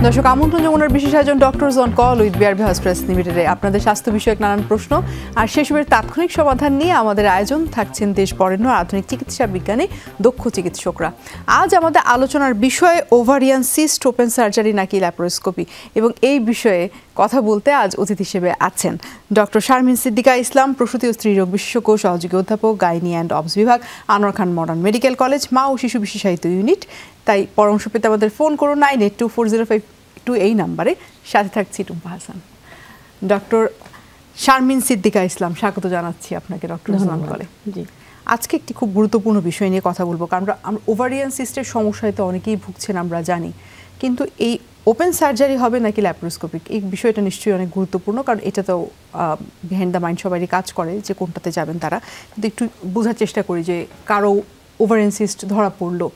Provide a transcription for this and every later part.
দর্শক আমন্ত্রণ যমুনার বিশেষ আয়োজন doctors on call with BRB hospitals লিমিটেডে আপনাদের স্বাস্থ্য বিষয়ক নানান প্রশ্ন আর সেসবের তাৎক্ষণিক সমাধান নিয়ে আমাদের আয়োজন থাকছেন দেশ বরেণ্য আধুনিক চিকিৎসা বিজ্ঞানী দক্ষ চিকিৎসকরা। আজ আমাদের আলোচনার বিষয় ওভারিয়ান সিস্ট ওপেন সার্জারি নাকি ল্যাপারোস্কোপি, এবং এই বিষয়ে কথা বলতে আজ অতিথি হিসেবে আছেন ডক্টর শারমিন সিদ্দিকা ইসলাম, প্রসূতি ও স্ত্রীরোগ বিশেষজ্ঞ, সহযোগী অধ্যাপক, গাইনি অ্যান্ড অবস বিভাগ, Anwar Khan modern medical college, মা ও শিশু বিশেষায়িত ইউনিট। তাই পরামর্শ পেতে আমাদের ফোন করুন 982405 এই নাম্বারে। সাথে থাকছি টুম্পা হাসান। ডক্টর শারমিন সিদ্দিকা ইসলাম, স্বাগত জানাচ্ছি আপনাকে ডক্টর ইসলাম কলে। জি, আজকে একটি খুব গুরুত্বপূর্ণ বিষয় নিয়ে কথা বলবো, কারণ আমরা ওভারিয়ান সিস্টের সমস্যায় তো অনেকেই ভুগছেন আমরা জানি, কিন্তু এই ওপেন সার্জারি হবে নাকি ল্যাপারোস্কোপিক, এই বিষয়টা নিশ্চয়ই অনেক গুরুত্বপূর্ণ, কারণ এটা তো বিহাইন্ড দ্য মাইন্ড সবারই কাজ করে যে কোনটাতে যাবেন তারা। কিন্তু একটু বোঝার চেষ্টা করি যে কারো ওভারিয়ান সিস্ট ধরা পড়লো,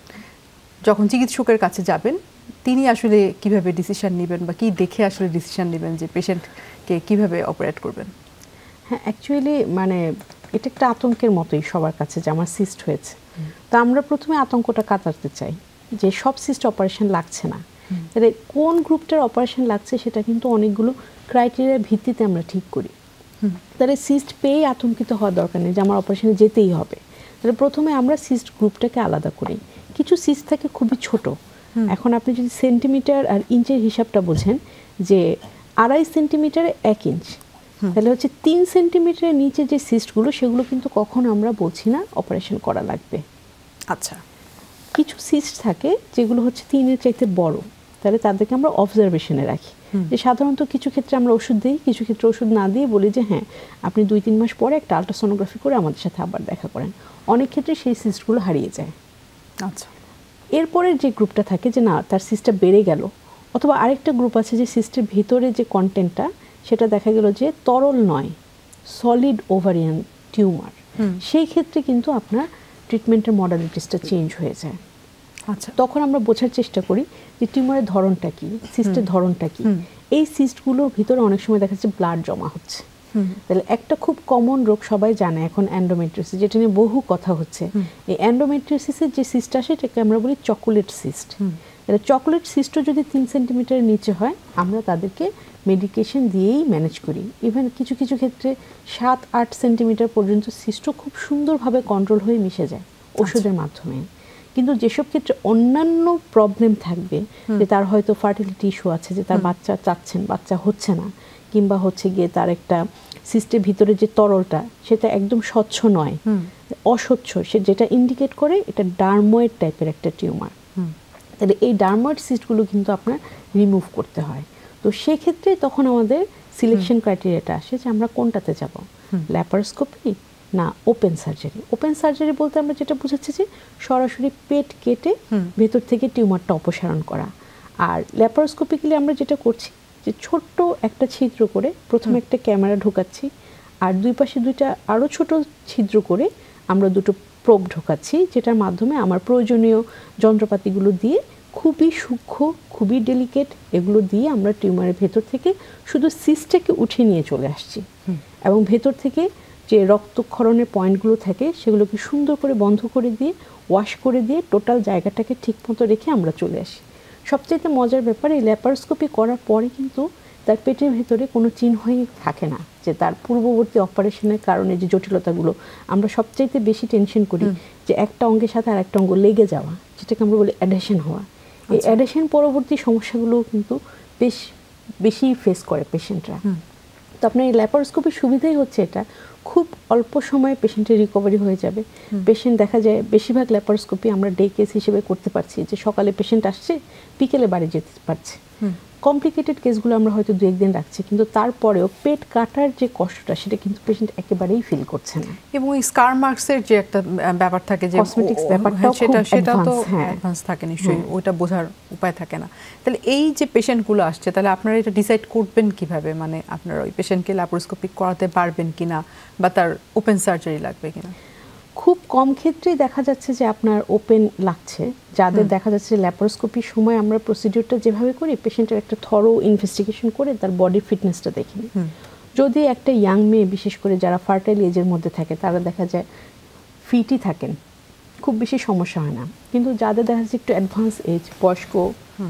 যখন চিকিৎসকের কাছে যাবেন তিনি আসলে কিভাবে ডিসিশন নেবেন বা কি দেখে আসলে ডিসিশন নেবেন যে পেশেন্টকে কিভাবে অপারেট করবেন? হ্যাঁ, অ্যাকচুয়ালি মানে এটা একটা আতঙ্কের মতোই সবার কাছে যে আমার সিস্ট হয়েছে। তো আমরা প্রথমে আতঙ্কটা কাটাতে চাই যে সব সিস্ট অপারেশন লাগছে না, তাহলে কোন গ্রুপটার অপারেশন লাগছে সেটা কিন্তু অনেকগুলো ক্রাইটেরিয়ার ভিত্তিতে আমরা ঠিক করি। তাহলে সিস্ট পেয়ে আতঙ্কিত হওয়ার দরকার নেই যে আমার অপারেশনে যেতেই হবে। তাহলে প্রথমে আমরা সিস্ট গ্রুপটাকে আলাদা করি। কিছু সিস্ট থাকে খুবই ছোট, এখন আপনি যদি সেন্টিমিটার আর ইঞ্চের হিসাবটা বোঝেন যে 2.5 সেন্টিমিটারে 1 ইঞ্চ, তাহলে হচ্ছে 3 সেন্টিমিটারের নিচে যে সিস্টগুলো সেগুলো কিন্তু কখনো আমরা বলছি না অপারেশন করা লাগবে। আচ্ছা, কিছু সিস্ট থাকে যেগুলো হচ্ছে 3-এর চাইতে বড়, তাহলে তাদেরকে আমরা অবজারভেশনে রাখি। যে সাধারণত কিছু ক্ষেত্রে আমরা ওষুধ দিই, কিছু ক্ষেত্রে ওষুধ না দিয়ে বলি যে হ্যাঁ আপনি 2-3 মাস পরে একটা আল্ট্রাসোনোগ্রাফি করে আমাদের সাথে আবার দেখা করেন। অনেক ক্ষেত্রে সেই সিস্টগুলো হারিয়ে যায়। আচ্ছা, এরপরের যে গ্রুপটা থাকে যে না তার সিস্টটা বেড়ে গেল, অথবা আরেকটা গ্রুপ আছে যে সিস্টের ভিতরে যে কন্টেন্টটা সেটা দেখা গেল যে তরল নয়, সলিড ওভারিয়ান টিউমার, সেই ক্ষেত্রে কিন্তু আপনার ট্রিটমেন্টের মডালিটিসটা চেঞ্জ হয়ে যায়। আচ্ছা, তখন আমরা বোঝার চেষ্টা করি যে টিউমারের ধরনটা কি, সিস্টের ধরনটা কি। এই সিস্টগুলোর ভিতরে অনেক সময় দেখা যাচ্ছে ব্লাড জমা হচ্ছে। তাহলে একটা খুব কমন রোগ সবাই জানে এখন এন্ডোমেট্রিওসিস, যেটা নিয়ে বহু কথা হচ্ছে। এই এন্ডোমেট্রিওসিসের যে সিস্ট আসে এটাকে আমরা বলি চকোলেট সিস্ট। তাহলে চকোলেট সিস্টও যদি 3 সেন্টিমিটারের নিচে হয় আমরা তাদেরকে মেডিকেশন দিয়েই ম্যানেজ করি। ইভেন কিছু কিছু ক্ষেত্রে 7-8 সেন্টিমিটার পর্যন্ত সিস্টও খুব সুন্দরভাবে কন্ট্রোল হয়ে মিশে যায় ওষুধের মাধ্যমে। কিন্তু যেসব ক্ষেত্রে অন্যান্য প্রবলেম থাকবে, যে তার হয়তো ফার্টিলিটি ইস্যু আছে, যে তার বাচ্চা চাচ্ছেন বাচ্চা হচ্ছে না, কিংবা হচ্ছে গিয়ে তার একটা সিস্টের ভিতরে যে তরলটা সেটা একদম স্বচ্ছ নয়, অস্বচ্ছ, সে যেটা ইন্ডিকেট করে এটা ডার্ময়েড টাইপের একটা টিউমার, তাহলে এই ডার্ময়েড সিস্টগুলো কিন্তু আপনার রিমুভ করতে হয়। তো সেক্ষেত্রে তখন আমাদের সিলেকশন ক্রাইটেরিয়াটা আসে যে আমরা কোনটাতে যাব, ল্যাপারোস্কোপি না ওপেন সার্জারি। ওপেন সার্জারি বলতে আমরা যেটা বুঝাচ্ছি যে সরাসরি পেট কেটে ভেতর থেকে টিউমারটা অপসারণ করা। আর ল্যাপারোস্কোপিক্যালি আমরা যেটা করছি যে ছোট্ট একটা ছিদ্র করে প্রথমে একটা ক্যামেরা ঢোকাচ্ছি, আর দুই পাশে দুইটা আরও ছোট ছিদ্র করে আমরা দুটো প্রোব ঢোকাচ্ছি, যেটার মাধ্যমে আমার প্রয়োজনীয় যন্ত্রপাতিগুলো দিয়ে খুবই সূক্ষ্ম, খুবই ডেলিকেট, এগুলো দিয়ে আমরা টিউমারের ভেতর থেকে শুধু সিস্টটাকে উঠিয়ে নিয়ে চলে আসছি, এবং ভেতর থেকে যে রক্তক্ষরণের পয়েন্টগুলো থাকে সেগুলোকে সুন্দর করে বন্ধ করে দিয়ে ওয়াশ করে দিয়ে টোটাল জায়গাটাকে ঠিকমতো রেখে আমরা চলে আসি। সবচেয়ে মজার ব্যাপার, এই ল্যাপারোস্কোপি করার পরে কিন্তু তার পেটের ভেতরে কোনো চিহ্নই থাকে না যে তার পূর্ববর্তী অপারেশনের কারণে যে জটিলতাগুলো। আমরা সবচাইতে বেশি টেনশন করি যে একটা অঙ্গের সাথে আর একটা অঙ্গ লেগে যাওয়া, যেটাকে আমরা বলি অ্যাডহেশন হওয়া। এই অ্যাডহেশন পরবর্তী সমস্যাগুলো কিন্তু বেশি ফেস করে পেশেন্টরা। তো আপনার এই ল্যাপারোস্কোপির সুবিধাই হচ্ছে এটা, খুব অল্প সময়ে পেশেন্টের রিকভারি হয়ে যাবে। পেশেন্ট দেখা যায় বেশিরভাগ ল্যাপারোস্কোপি আমরা ডে কেস হিসেবে করতে পারছি, যে সকালে পেশেন্ট আসছে বিকেলে বাড়ি যেতে পারছে। কমপ্লিকেটেড কেসগুলো আমরা হয়তো 2-1 দিন রাখছি, কিন্তু তারপরেও পেট কাটার যে কষ্টটা সেটা কিন্তু পেশেন্ট একেবারেই ফিল করছে না। এবং স্কার মার্কসের যে একটা ব্যাপার থাকে যে কসমেটিক্স ব্যাপারটাও সেটা তো অ্যাডভান্স থাকে নিশ্চয়ই, ওইটা বোঝার উপায় থাকে না। তাহলে এই যে পেশেন্টগুলো আসছে, তাহলে আপনারা এটা ডিসাইড করবেন কিভাবে, মানে আপনারা ওই পেশেন্টকে ল্যাপারোস্কোপিক করাতে পারবেন কিনা বা তার ওপেন সার্জারি লাগবে কিনা? খুব কম ক্ষেত্রেই দেখা যাচ্ছে যে আপনার ওপেন লাগছে, যাদের দেখা যাচ্ছে ল্যাপারোস্কোপির সময় আমরা প্রসিডিউরটা যেভাবে করি পেশেন্টের একটা থরো ইনভেস্টিগেশন করে তার বডি ফিটনেসটা দেখি। যদি একটা ইয়াং মেয়ে, বিশেষ করে যারা ফার্টাইল এজের মধ্যে থাকে, তারা দেখা যায় ফিটই থাকেন, খুব বেশি সমস্যা হয় না। কিন্তু যাদের দেখা যাচ্ছে একটু অ্যাডভান্স এজ, বয়স্ক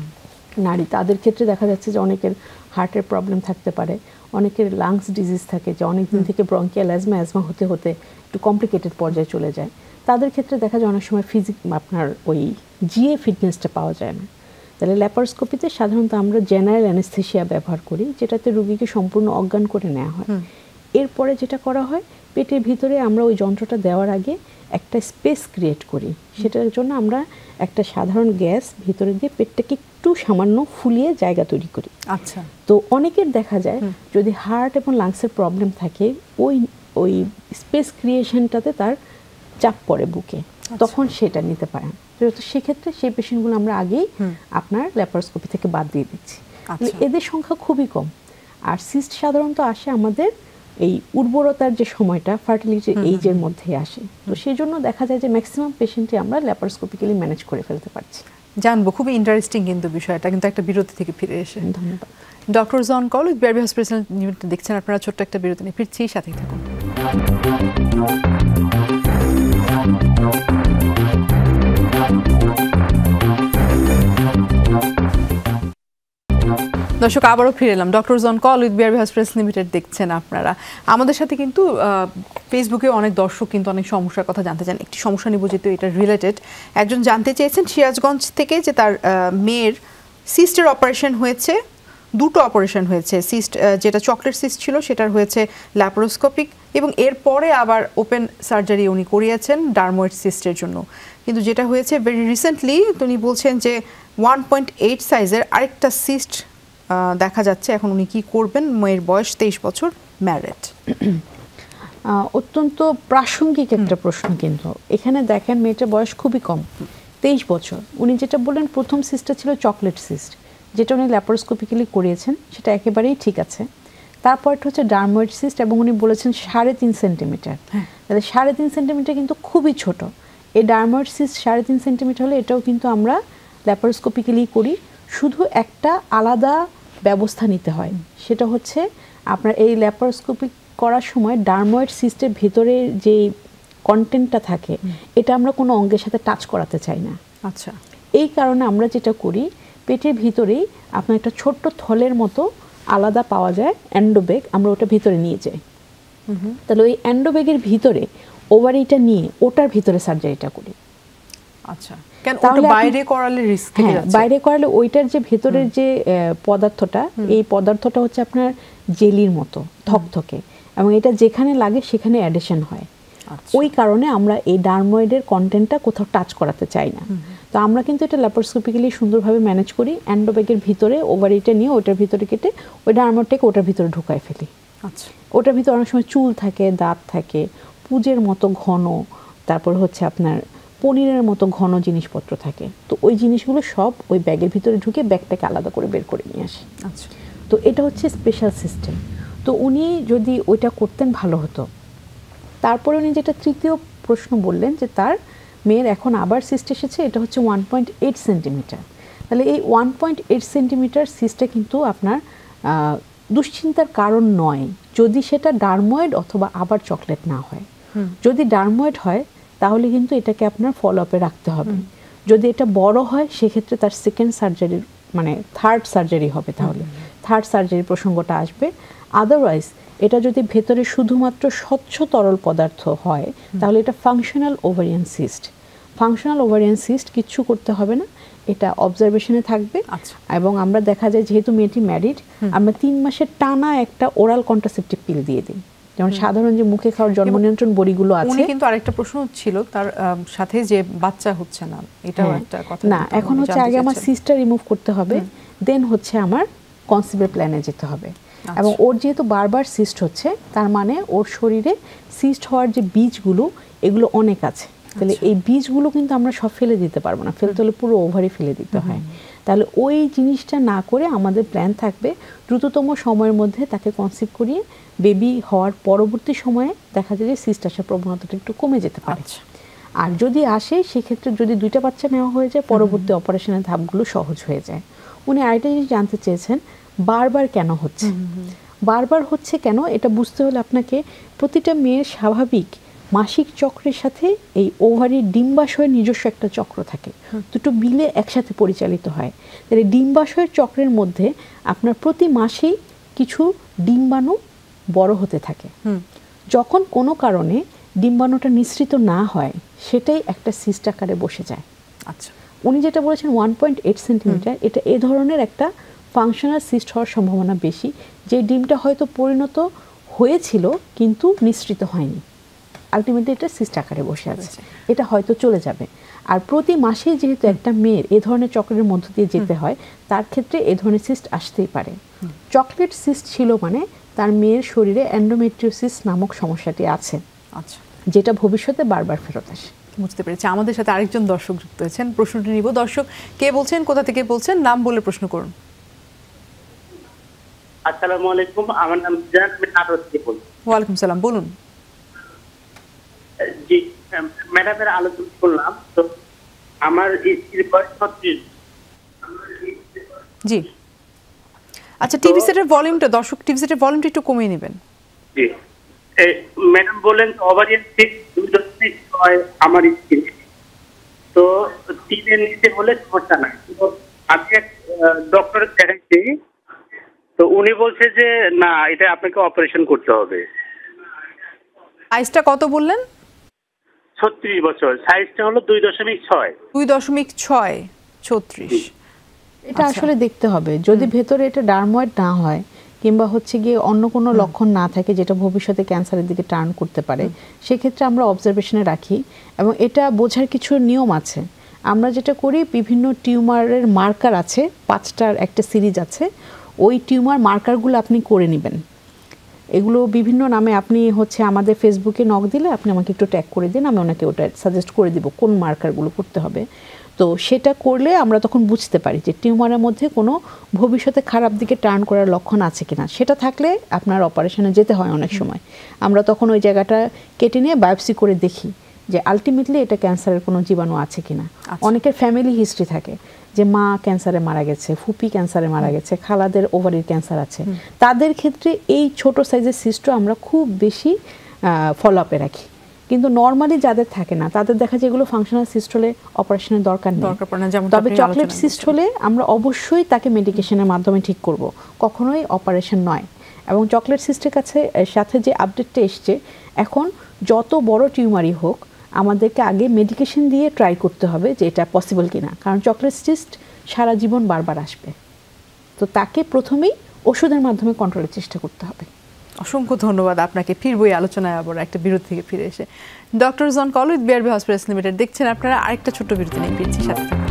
নারী, তাদের ক্ষেত্রে দেখা যাচ্ছে যে অনেকের হার্টের প্রবলেম থাকতে পারে, অনেকের লাংস ডিজিজ থাকে, যে অনেক দিন থেকে ব্রঙ্কিয়াল অ্যাজমা হতে হতে একটু কমপ্লিকেটেড পর্যায়ে চলে যায়। তাদের ক্ষেত্রে দেখা যায় অনেক সময় আপনার ওই জিএ ফিটনেসটা পাওয়া যায় না। তাহলে ল্যাপারোস্কোপিতে সাধারণত আমরা জেনারেল অ্যানেস্থেসিয়া ব্যবহার করি, যেটাতে রুগীকে সম্পূর্ণ অজ্ঞান করে নেওয়া হয়। এরপরে যেটা করা হয়, পেটের ভিতরে আমরা ওই যন্ত্রটা দেওয়ার আগে একটা স্পেস ক্রিয়েট করি। সেটার জন্য আমরা একটা সাধারণ গ্যাস ভিতরে দিয়ে পেটটাকে একটু সামান্য ফুলিয়ে জায়গা তৈরি করি। আচ্ছা। তো অনেকের দেখা যায় যদি হার্ট এবং লাংসের প্রবলেম থাকে, ওই স্পেস ক্রিয়েশনটাতে তার চাপ পড়ে বুকে, তখন সেটা নিতে পারেন। তো সেক্ষেত্রে সেই পেশেন্টগুলো আমরা আগেই আপনার ল্যাপারোস্কোপি থেকে বাদ দিয়ে দিচ্ছি। এদের সংখ্যা খুবই কম। আর সিস্ট সাধারণত আসে আমাদের এই উর্বরতার যে সময়টা, ফার্টিলিটি এইজের মধ্যে আসে। তো সেই জন্য দেখা যায় যে ম্যাক্সিমাম পেশেন্টই আমরা ল্যাপারোস্কোপিক্যালি ম্যানেজ করে ফেলতে পারছি। জানবো, খুবই ইন্টারেস্টিং কিন্তু বিষয়টা, কিন্তু একটা বিরতি থেকে ফিরে এসে। ধন্যবাদ। Doctors on call with BRB hospital দেখছেন আপনারা, ছোট্ট একটা বিরতি নিয়ে ফিরছি, সাথেই থাকুন। দর্শক, আবারও ফিরে এলাম। Doctors on call with BRB hospital limited দেখছেন আপনারা। আমাদের সাথে কিন্তু ফেসবুকে অনেক দর্শক কিন্তু অনেক সমস্যার কথা জানতে চান। একটি সমস্যা নিব যেহেতু এটা রিলেটেড, একজন জানতে চেয়েছেন সিরাজগঞ্জ থেকে যে তার মেয়ের সিস্টের অপারেশন হয়েছে, দুটো অপারেশন হয়েছে। সিস্ট যেটা চকলেট সিস্ট ছিল সেটার হয়েছে ল্যাপারোস্কোপিক, এবং এরপরে আবার ওপেন সার্জারি উনি করিয়েছেন ডার্মোয়েড সিস্টের জন্য। কিন্তু যেটা হয়েছে ভেরি রিসেন্টলি, উনি বলছেন যে 1.8 সাইজের আরেকটা সিস্ট দেখা যাচ্ছে। এখন উনি কি করবেন? মেয়ের বয়স 23 বছর, ম্যারিড। অত্যন্ত প্রাসঙ্গিক একটা প্রশ্ন। কিন্তু এখানে দেখেন মেয়েটার বয়স খুবই কম, 23 বছর। উনি যেটা বললেন প্রথম সিস্টটা ছিল চকলেট সিস্ট, যেটা উনি ল্যাপারোস্কোপিক্যালি করিয়েছেন, সেটা একেবারেই ঠিক আছে। তারপরটা হচ্ছে ডার্মোয়েড সিস্ট, এবং উনি বলেছেন 3.5 সেন্টিমিটার। তাহলে 3.5 সেন্টিমিটার কিন্তু খুবই ছোট। এই ডার্মোয়েড সিস্ট 3.5 সেন্টিমিটার হলে এটাও কিন্তু আমরা ল্যাপারোস্কোপিক্যালি করি। শুধু একটা আলাদা ব্যবস্থা নিতে হয়, সেটা হচ্ছে আপনার এই ল্যাপারোস্কোপিক করার সময় ডার্মোয়েড সিস্টের ভেতরে যে কন্টেন্টটা থাকে, এটা আমরা কোনো অঙ্গের সাথে টাচ করাতে চাই না। আচ্ছা। এই কারণে আমরা যেটা করি, পেটের ভিতরেই আপনার একটা ছোট্ট থলের মতো আলাদা পাওয়া যায় এন্ডোবেগ, আমরা ওটা ভিতরে নিয়ে যাই। তাহলে ওই এন্ডোবেগের ভিতরে ওভারিটা নিয়ে ওটার ভিতরে সার্জারিটা করি। আচ্ছা, কেন ওটা বাইরে করালে রিস্ক থেকে যাচ্ছে? বাইরে করালে ওইটার যে ভেতরের যে পদার্থটা, এই পদার্থটা হচ্ছে আপনার জেলির মতো থকথকে, এবং এটা যেখানে লাগে সেখানে অ্যাডিশন হয়। ওই কারণে আমরা এই ডার্ময়েডের কন্টেন্টটা কোথাও টাচ করাতে চাই না। তো আমরা কিন্তু এটা ল্যাপারোস্কোপিক্যালি সুন্দরভাবে ম্যানেজ করি। এন্ডোবেগের ভিতরে ওভারিটা নিয়ে ওটার ভিতরে কেটে ওই ডার্ময়েডটাকে ওটার ভিতরে ঢুকায় ফেলি। আচ্ছা। ওটার ভিতরে অনেক সময় চুল থাকে, দাঁত থাকে, পুজের মতো ঘন, তারপর হচ্ছে আপনার পনিরের মতো ঘন জিনিসপত্র থাকে। তো ওই জিনিসগুলো সব ওই ব্যাগের ভিতরে ঢুকে ব্যাগটাকে আলাদা করে বের করে নিয়ে আসি। আচ্ছা। তো এটা হচ্ছে স্পেশাল সিস্টেম। তো উনি যদি ওইটা করতেন ভালো হতো। তারপরে উনি যেটা তৃতীয় প্রশ্ন বললেন যে তার মেয়ের এখন আবার সিস্ট এসেছে, এটা হচ্ছে 1.8 সেন্টিমিটার। তাহলে এই 1.8 সেন্টিমিটার সিস্টটা কিন্তু আপনার দুশ্চিন্তার কারণ নয়, যদি সেটা ডার্ময়েড অথবা আবার চকলেট না হয়। যদি ডার্ময়েড হয় তাহলে কিন্তু এটাকে আপনার ফলো আপে রাখতে হবে। যদি এটা বড় হয় সেক্ষেত্রে তার সেকেন্ড সার্জারির মানে থার্ড সার্জারি হবে, তাহলে থার্ড সার্জারির প্রসঙ্গটা আসবে। আদারওয়াইজ এটা যদি ভেতরে শুধুমাত্র স্বচ্ছ তরল পদার্থ হয় তাহলে এটা functional ovarian cyst. Functional ovarian cyst কিচ্ছু করতে হবে না, এটা অবজারভেশনে থাকবে। এবং আমরা দেখা যায় যেহেতু মেয়েটি ম্যারিড, আমরা 3 মাসের টানা একটা ওরাল কন্ট্রাসেপটিভ পিল দিয়ে দিই, যেমন সাধারণ যে মুখে খাওয়ার জন্ম নিয়ন্ত্রণ বড়িগুলো আছে। উনি কিন্তু আরেকটা প্রশ্ন ছিল তার সাথে যে বাচ্চা হচ্ছে না, এটাও একটা কথা না। এখন হচ্ছে আগে আমার সিস্টটা রিমুভ করতে হবে, দেন হচ্ছে আমার কনসিভের প্ল্যানে যেতে হবে। এবং ওর যেহেতু বারবার সিস্ট হচ্ছে, তার মানে ওর শরীরে সিস্ট হওয়ার যে বীজগুলো এগুলো অনেক আছে। তাহলে এই বীজগুলো কিন্তু আমরা সব ফেলে দিতে পারবো না, ফেলতে হলে পুরো ওভারি ফেলে দিতে হয়। তাহলে ওই জিনিসটা না করে আমাদের প্ল্যান থাকবে দ্রুততম সময়ের মধ্যে তাকে কনসিভ করিয়ে বেবি হওয়ার পরবর্তী সময়ে দেখা যায় যে সিস্ট আসার প্রবণতাটা একটু কমে যেতে পারে। আর যদি আসে সেক্ষেত্রে যদি 2টা বাচ্চা নেওয়া হয়ে যায়, পরবর্তী অপারেশনের ধাপগুলো সহজ হয়ে যায়। উনি আরেকটা জিনিস জানতে চেয়েছেন, বারবার কেন হচ্ছে। বারবার হচ্ছে কেন এটা বুঝতে হলে আপনাকে প্রতিটা মেয়ের স্বাভাবিক মাসিক চক্রের সাথে এই ওভারির ডিম্বাশয়ের নিজস্ব একটা চক্র থাকে, দুটো মিলে একসাথে পরিচালিত হয়। তাহলে ডিম্বাশয়ের চক্রের মধ্যে আপনার প্রতি মাসেই কিছু ডিম্বাণু বড় হতে থাকে। যখন কোনো কারণে ডিম্বাণুটা নিঃসৃত না হয়, সেটাই একটা সিস্ট আকারে বসে যায়। আচ্ছা, উনি যেটা বলেছেন 1.8 সেন্টিমিটার, এটা এ ধরনের একটা ফাংশনাল সিস্ট হওয়ার সম্ভাবনা বেশি, যে ডিমটা হয়তো পরিণত হয়েছিল কিন্তু নিঃসৃত হয়নি, আলটিমেটলি এটা সিস্ট আকারে বসে আছে, এটা হয়তো চলে যাবে। আর প্রতি মাসে যেহেতু একটা মেয়ের এ ধরনের চক্রের মধ্য দিয়ে যেতে হয়, তার ক্ষেত্রে এ ধরনের সিস্ট আসতেই পারে। চকলেট সিস্ট ছিল মানে তার মেয়ের শরীরে এন্ডোমেট্রিওসিস নামক সমস্যাটি আছে, আচ্ছা, যেটা ভবিষ্যতে বারবার ফেরত আসে। বুঝতে পেরেছি। আমাদের সাথে আরেকজন দর্শক যুক্ত হয়েছেন, প্রশ্নটি নিব। দর্শক, কে বলছেন, কোথা থেকে বলছেন, নাম বলে প্রশ্ন করুন। আসসালামু আলাইকুম, আমার নাম জান, আমি নাটোর থেকে বলছি। ওয়ালাইকুম সালাম, বলুন। জি, ম্যাডামের আলোচনা করলাম। তো আমার স্ত্রীর বয়স 36। জি, আচ্ছা, টিভি সেটের ভলিউমটা, দর্শক টিভি সেটের ভলিউমটা একটু কমিয়ে নেবেন। জি, ম্যাডাম বলেন ওভারিয়ান সিস্ট 2.6 আমার স্ত্রী। তো 3-এর নিচে হলে সমস্যা নাই। তো আমি এক ডক্টর দেখাইছি, তো উনি বলছে যে না, এটা আপনাকে অপারেশন করতে হবে। সাইজটা কত বললেন? 36 বছর, সাইজটা হলো 2.6। 2.6, 36। এটা আসলে দেখতে হবে, যদি ভেতরে এটা ডার্ময়েড না হয় কিংবা হচ্ছে গিয়ে অন্য কোনো লক্ষণ না থাকে যেটা ভবিষ্যতে ক্যান্সারের দিকে টার্ন করতে পারে, সেক্ষেত্রে আমরা অবজারভেশনে রাখি। এবং এটা বোঝার কিছু নিয়ম আছে। আমরা যেটা করি, বিভিন্ন টিউমারের মার্কার আছে, 5টার একটা সিরিজ আছে, ওই টিউমার মার্কারগুলো আপনি করে নেবেন। এগুলো বিভিন্ন নামে, আপনি হচ্ছে আমাদের ফেসবুকে নক দিলে আপনি আমাকে একটু ট্যাগ করে দিন, আমি ওনাকে ওটা সাজেস্ট করে দিব কোন মার্কারগুলো করতে হবে। তো সেটা করলে আমরা তখন বুঝতে পারি যে টিউমারের মধ্যে কোনো ভবিষ্যতে খারাপ দিকে টার্ন করার লক্ষণ আছে কিনা। সেটা থাকলে আপনার অপারেশনে যেতে হয় অনেক সময়। আমরা তখন ওই জায়গাটা কেটে নিয়ে বায়োপসি করে দেখি যে আলটিমেটলি এটা ক্যান্সারের কোনো জীবাণু আছে কিনা। অনেকের ফ্যামিলি হিস্ট্রি থাকে যে মা ক্যান্সারে মারা গেছে, ফুপি ক্যান্সারে মারা গেছে, খালাদের ওভারির ক্যান্সার আছে, তাদের ক্ষেত্রে এই ছোট সাইজের সিস্টও আমরা খুব বেশি ফলো আপে রাখি। কিন্তু নর্মালি যাদের থাকে না, তাদের দেখা যায় এগুলো ফাংশনাল সিস্ট হলে অপারেশনের দরকার নেই। তবে চকলেট সিস্ট হলে আমরা অবশ্যই তাকে মেডিকেশনের মাধ্যমে ঠিক করব, কখনোই অপারেশন নয়। এবং চকলেট সিস্টের সাথে যে আপডেটটা এসছে, এখন যত বড় টিউমারই হোক আমাদেরকে আগে মেডিকেশন দিয়ে ট্রাই করতে হবে যে এটা পসিবল কিনা, কারণ চকলেট সিস্ট সারা জীবন বারবার আসবে। তো তাকে প্রথমেই ওষুধের মাধ্যমে কন্ট্রোলের চেষ্টা করতে হবে। অসংখ্য ধন্যবাদ আপনাকে। ফিরবো এই আলোচনায় আবার একটা বিরতি থেকে ফিরে এসে। Doctors on call with BRB hospitals limited দেখছেন আপনারা। আরেকটা ছোট্ট বিরতি নিয়ে ফিরছি, সাথে থাকুন।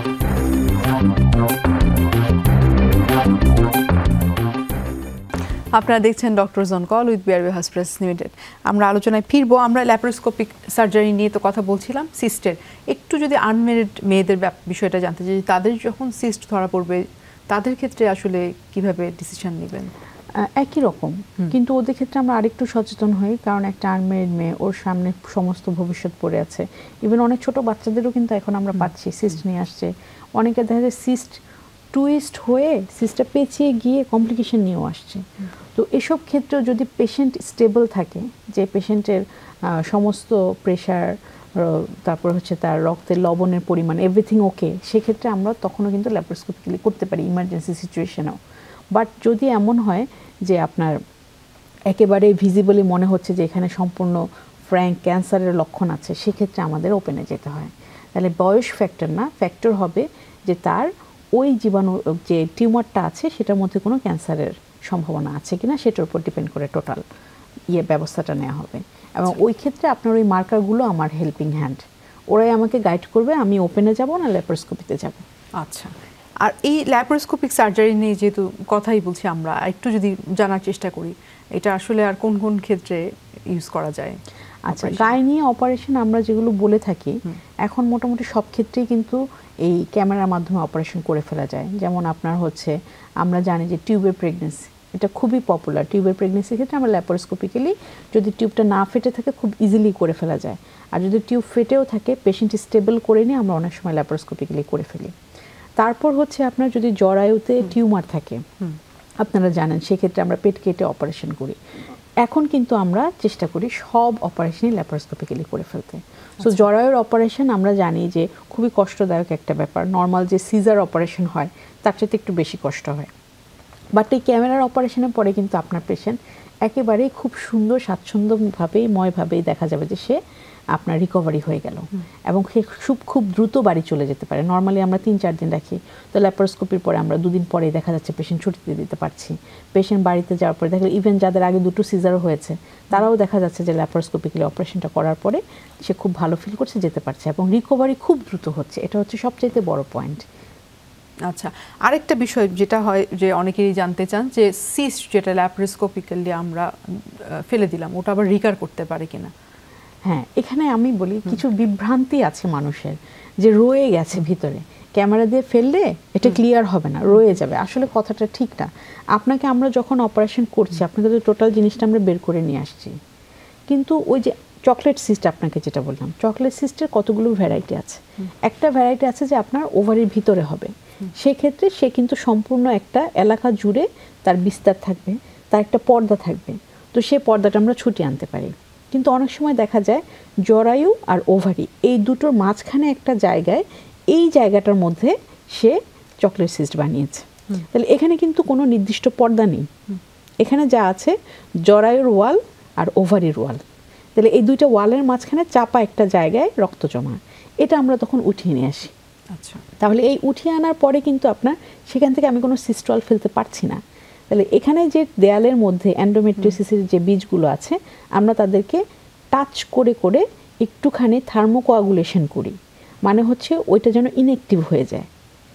আপনারা দেখছেন doctors on call with BRB hospitals limited. আমরা আলোচনায় ফিরবো। আমরা ল্যাপারোস্কোপিক সার্জারি নিয়ে তো কথা বলছিলাম, সিস্টের। একটু যদি আনমেরিড মেয়েদের বিষয়টা জানতে চাই, তাদের যখন সিস্ট ধরা পড়বে তাদের ক্ষেত্রে আসলে কিভাবে ডিসিশন নেবেন? একই রকম, কিন্তু ওদের ক্ষেত্রে আমরা আরেকটু সচেতন হই, কারণ একটা আনমেরিড মেয়ে, ওর সামনে সমস্ত ভবিষ্যৎ পড়ে আছে। ইভেন অনেক ছোট বাচ্চাদেরও কিন্তু এখন আমরা পাচ্ছি সিস্ট নিয়ে আসছে। অনেকে দেখা যায় সিস্ট টুইস্ট হয়ে সিস্টটা পেঁচিয়ে গিয়ে কমপ্লিকেশন নিয়েও আসছে। তো এসব ক্ষেত্রেও যদি পেশেন্ট স্টেবল থাকে, যে পেশেন্টের সমস্ত প্রেশার, তারপর হচ্ছে তার রক্তের লবণের পরিমাণ এভরিথিং ওকে, সেক্ষেত্রে আমরা তখনও কিন্তু ল্যাপারোস্কোপিক্যালি করতে পারি ইমার্জেন্সি সিচুয়েশনেও। বাট যদি এমন হয় যে আপনার একেবারে ভিজিবলি মনে হচ্ছে যে এখানে সম্পূর্ণ ফ্র্যাঙ্ক ক্যান্সারের লক্ষণ আছে, সেক্ষেত্রে আমাদের ওপেনে যেতে হয়। তাহলে বয়স ফ্যাক্টর না, ফ্যাক্টর হবে যে তার ওই জীবাণু যে টিউমারটা আছে সেটার মধ্যে কোনো ক্যান্সারের সম্ভাবনা আছে কিনা, সেটার উপর ডিপেন্ড করে টোটাল ব্যবস্থাটা নেওয়া হবে। এবং ওই ক্ষেত্রে আপনার ওই মার্কারগুলো আমার হেল্পিং হ্যান্ড, ওরাই আমাকে গাইড করবে আমি ওপেনে যাব না ল্যাপারোস্কোপিতে যাব। আচ্ছা, আর এই ল্যাপারোস্কোপিক সার্জারি নিয়ে যেহেতু কথাই বলছি, আমরা একটু যদি জানার চেষ্টা করি এটা আসলে আর কোন কোন ক্ষেত্রে ইউজ করা যায়? আচ্ছা, গাইনি অপারেশন আমরা যেগুলো বলে থাকি, এখন মোটামুটি সব ক্ষেত্রেই কিন্তু এই ক্যামেরার মাধ্যমে অপারেশন করে ফেলা যায়। যেমন আপনার হচ্ছে আমরা জানি যে টিউবের প্রেগনেন্সি, এটা খুবই পপুলার। টিউবের প্রেগনেন্সির ক্ষেত্রে আমরা ল্যাপারোস্কোপিক্যালি যদি টিউবটা না ফেটে থাকে খুব ইজিলি করে ফেলা যায়। আর যদি টিউব ফেটেও থাকে পেশেন্ট স্টেবল করে নিয়ে আমরা অনেক সময় ল্যাপারোস্কোপিক্যালি করে ফেলি। তারপর হচ্ছে আপনার যদি জরায়ুতে টিউমার থাকে, আপনারা জানেন, সেক্ষেত্রে আমরা পেট কেটে অপারেশন করি। এখন কিন্তু আমরা চেষ্টা করি সব অপারেশনই ল্যাপারোস্কোপিক্যালি করে ফেলতে। সো জরায়ুর অপারেশন আমরা জানি যে খুবই কষ্টদায়ক একটা ব্যাপার, নর্মাল যে সিজার অপারেশন হয় তার চাইতে একটু বেশি কষ্ট হয়। বাট এই ক্যামেরার অপারেশনের পরে কিন্তু আপনার পেশেন্ট একেবারেই খুব সুন্দর স্বাচ্ছন্দ্যভাবেই ময়ভাবেই দেখা যাবে যে সে আপনার রিকভারি হয়ে গেল এবং সে খুব দ্রুত বাড়ি চলে যেতে পারে। নর্মালি আমরা 3-4 দিন রাখি, তো ল্যাপারোস্কোপির পরে আমরা 2 দিন পরেই দেখা যাচ্ছে পেশেন্ট ছুটিতে দিতে পারছি। পেশেন্ট বাড়িতে যাওয়ার পরে দেখা ইভেন যাদের আগে 2টো সিজারও হয়েছে তারাও দেখা যাচ্ছে যে ল্যাপারোস্কোপিক্যালি অপারেশনটা করার পরে সে খুব ভালো ফিল করছে, যেতে পারছে এবং রিকভারি খুব দ্রুত হচ্ছে। এটা হচ্ছে সবচাইতে বড় পয়েন্ট। আচ্ছা, আরেকটা বিষয় যেটা হয় যে অনেকেরই জানতে চান যে সিস্ট যেটা ল্যাপারোস্কোপিক্যালি আমরা ফেলে দিলাম ওটা আবার রিকার করতে পারে কিনা? হ্যাঁ, এখানে আমি বলি কিছু বিভ্রান্তি আছে মানুষের যে রয়ে গেছে ভিতরে, ক্যামেরা দিয়ে ফেললে এটা ক্লিয়ার হবে না, রয়ে যাবে। আসলে কথাটা ঠিক না। আপনাকে আমরা যখন অপারেশন করছি আপনাকে তো টোটাল জিনিসটা আমরা বের করে নিয়ে আসছি, কিন্তু ওই যে চকলেট সিস্ট আপনাকে যেটা বললাম, চকলেট সিস্টের কতগুলো ভ্যারাইটি আছে। একটা ভ্যারাইটি আছে যে আপনার ওভারির ভিতরে হবে, সেক্ষেত্রে সে কিন্তু সম্পূর্ণ একটা এলাকা জুড়ে তার বিস্তার থাকবে, তার একটা পর্দা থাকবে, তো সে পর্দাটা আমরা ছুটিয়ে আনতে পারি। কিন্তু অনেক সময় দেখা যায় জরায়ু আর ওভারি এই দুটোর মাঝখানে একটা জায়গায়, এই জায়গাটার মধ্যে সে চকলেট সিস্ট বানিয়েছে। তাহলে এখানে কিন্তু কোনো নির্দিষ্ট পর্দা নেই, এখানে যা আছে জরায়ুর ওয়াল আর ওভারির ওয়াল। তাহলে এই দুইটা ওয়ালের মাঝখানে চাপা একটা জায়গায় রক্ত জমা, এটা আমরা তখন উঠিয়ে নিয়ে আসি। আচ্ছা, তাহলে এই উঠিয়ে আনার পরে কিন্তু আপনার সেখান থেকে আমি কোনো সিস্ট ওয়াল ফেলতে পারছি না। তাহলে এখানে যে দেয়ালের মধ্যে এন্ডোমেট্রিওসিসের যে বীজগুলো আছে আমরা তাদেরকে টাচ করে করে একটুখানি থার্মোকোয়াগুলেশন করি, মানে হচ্ছে ওইটা যেন ইনঅ্যাক্টিভ হয়ে যায়,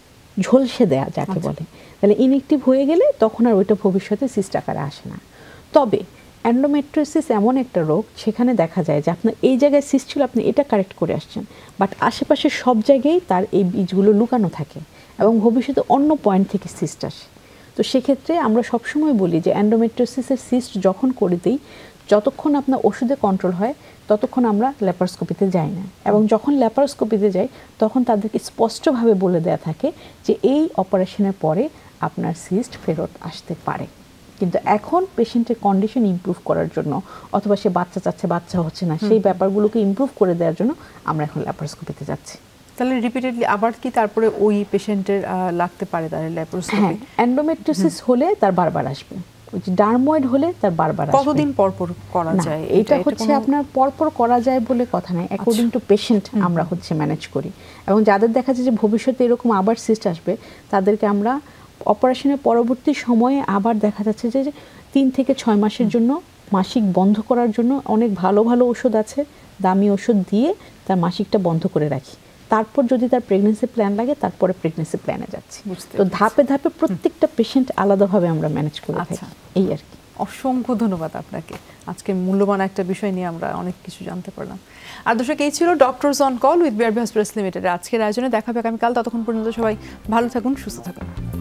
ঝলসে দেয়া যাকে বলে। তাহলে ইনঅ্যাক্টিভ হয়ে গেলে তখন আর ওইটা ভবিষ্যতে সিস্ট আকারে আসে না। তবে এন্ডোমেট্রিওসিস এমন একটা রোগ সেখানে দেখা যায় যে আপনার এই জায়গায় সিস্ট ছিল, আপনি এটা কারেক্ট করে আসছেন, বাট আশেপাশে সব জায়গায় তার এই বীজগুলো লুকানো থাকে এবং ভবিষ্যতে অন্য পয়েন্ট থেকে সিস্ট আসে। তো সেক্ষেত্রে আমরা সবসময় বলি যে এন্ডোমেট্রিওসিসের সিস্ট যখন করে দিই, যতক্ষণ আপনার ওষুধে কন্ট্রোল হয় ততক্ষণ আমরা ল্যাপারোস্কোপিতে যাই না, এবং যখন ল্যাপারোস্কোপিতে যাই তখন তাদেরকে স্পষ্টভাবে বলে দেয়া থাকে যে এই অপারেশনের পরে আপনার সিস্ট ফেরত আসতে পারে। কিন্তু এখন পেশেন্টের কন্ডিশন ইমপ্রুভ করার জন্য অথবা সে বাচ্চা চাচ্ছে বাচ্চা হচ্ছে না, সেই ব্যাপারগুলোকে ইমপ্রুভ করে দেওয়ার জন্য আমরা এখন ল্যাপারোস্কোপিতে যাচ্ছি। তাহলে রিপিটেডলি আবার কি তারপরে ওই পেশেন্টের লাগতে পারে তাহলে ল্যাপারোস্কোপি? হ্যাঁ, এন্ডোমেট্রিওসিস হলে তার বারবার আসবে, ওই যে ডার্ময়েড হলে তার বারবার আসবে। কতদিন পর পর করা যায় এটা হচ্ছে আপনার পরপর করা যায় বলে কথা নাই, অ্যাকর্ডিং টু পেশেন্ট আমরা হচ্ছে ম্যানেজ করি। এবং যাদের দেখা যায় যে ভবিষ্যতে এরকম আবার সিস্ট আসবে তাদেরকে আমরা অপারেশনের পরবর্তী সময়ে আবার দেখা যাচ্ছে যে 3 থেকে 6 মাসের জন্য মাসিক বন্ধ করার জন্য অনেক ভালো ভালো ওষুধ আছে, দামি ওষুধ দিয়ে তার মাসিকটা বন্ধ করে রাখি। তারপর যদি তার প্রেগনেন্সি প্ল্যান লাগে তারপরে প্রেগনেন্সি প্ল্যানে যাচ্ছি। তো ধাপে ধাপে প্রত্যেকটা পেশেন্ট আলাদাভাবে আমরা ম্যানেজ করে থাকি, এই আর কি। অসংখ্য ধন্যবাদ আপনাকে, আজকে মূল্যবান একটা বিষয় নিয়ে আমরা অনেক কিছু জানতে পারলাম। আর দর্শক, এই ছিল doctors on call with BRB hospitals limited আজকের আয়োজনে। দেখা হবে আগামীকাল, ততক্ষণ পর্যন্ত সবাই ভালো থাকুন, সুস্থ থাকুন।